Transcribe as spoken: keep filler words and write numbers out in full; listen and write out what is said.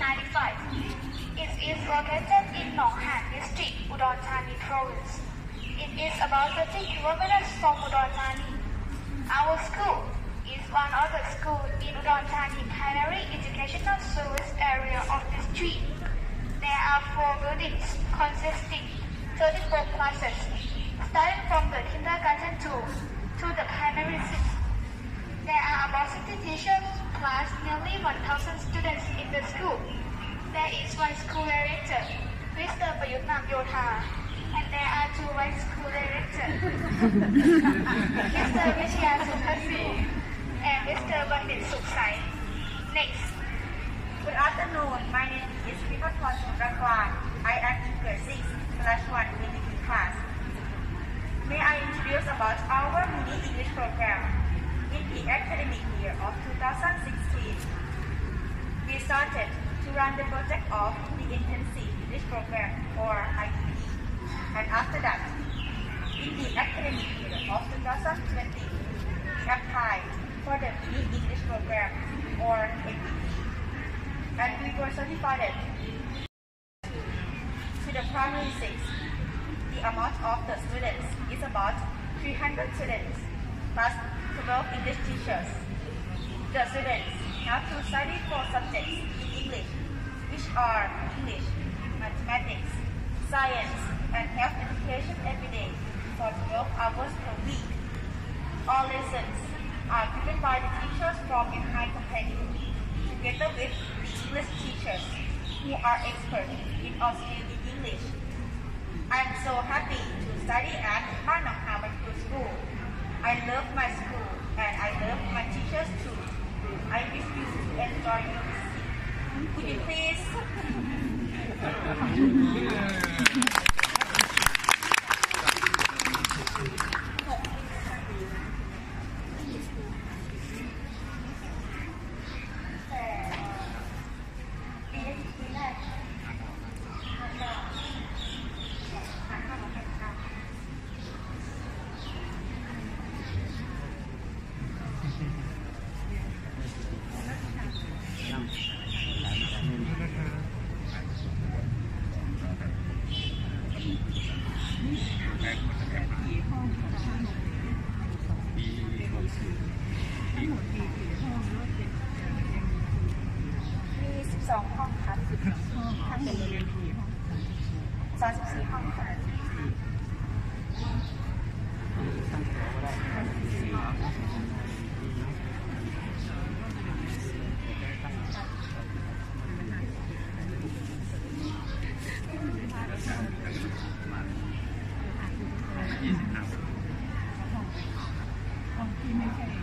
ninety-five. It is located in Nong Han District, Udon Thani Province. It is about thirty kilometers from Udon Thani. Our school is one of the schools in Udon Thani Primary Educational Service area of the street. There are four buildings consisting thirty-four classes, starting from the kindergarten to, to the primary six. There are about sixty teachers plus nearly one thousand students in the school. There is one school director, Mister Payutnam Yotha, and there are two vice school directors, Mister Vichya Sukhasi and Mister Bandit Sukhsai. Next. Good afternoon. My name is Vipathon Rangwan. I am in grade six slash one mini class. May I introduce about our mini English program? In the academic year of two thousand sixteen, we started to run the project of the Intensive English Program or I E P. And after that, in the academic year of two thousand twenty, we applied for the mini English Program or M E P. And we were certified to the primary six. The amount of the students is about three hundred students plus twelve English teachers. The students have to study four subjects in English, which are English, mathematics, science, and health education every day for twelve hours per week. All lessons are given by the teachers from Enhance Company, together with the English teachers who are experts in all skills in English. I am so happy to study at Ban Nong Ha Manipur School. I love my school and I love my teachers too. I wish you to enjoy your visit. Could you please?สองห้องครับทั้งหมดสามสิบสี่ห้องค่ะยี่สิบห้า